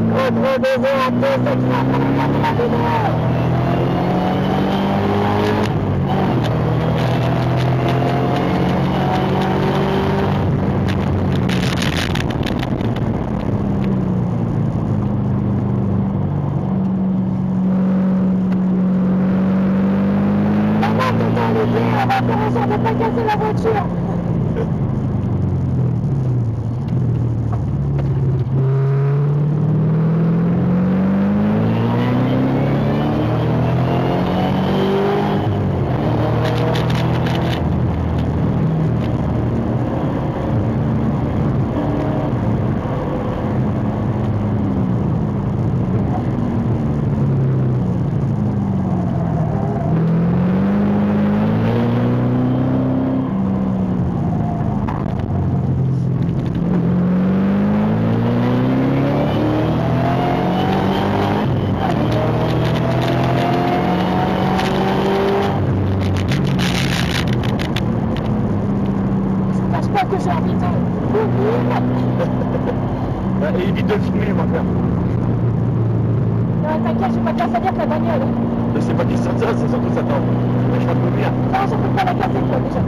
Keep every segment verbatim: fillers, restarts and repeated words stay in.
Gros bisous à tous ceux qui sont en train de regarder la vidéo. On va faire en sorte de ne pas casser la voiture. Que j'ai envie de mourir. Et évite de le filmer, moi, frère. Non, t'inquiète, je vais pas te casser dire que la bagnole. Je sais pas qui sort ça, c'est surtout ça tente. Je vais te mourir. Non, je peux pas la casser, toi, déjà.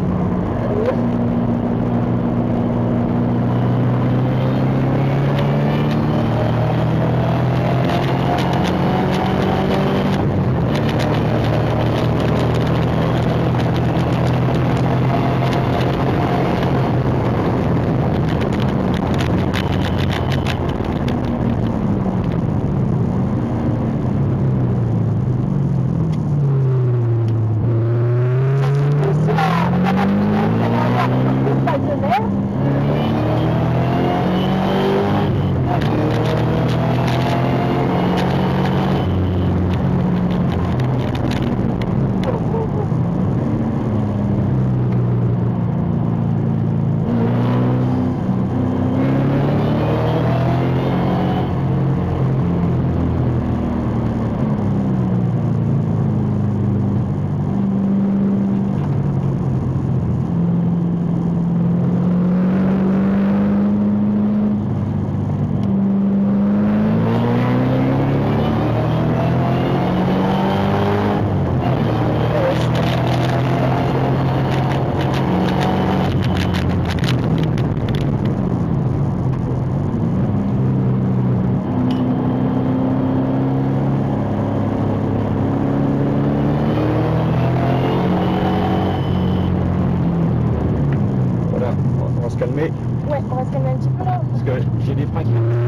Calmer. Ouais, on va se calmer un petit peu là. Parce que j'ai des freins qui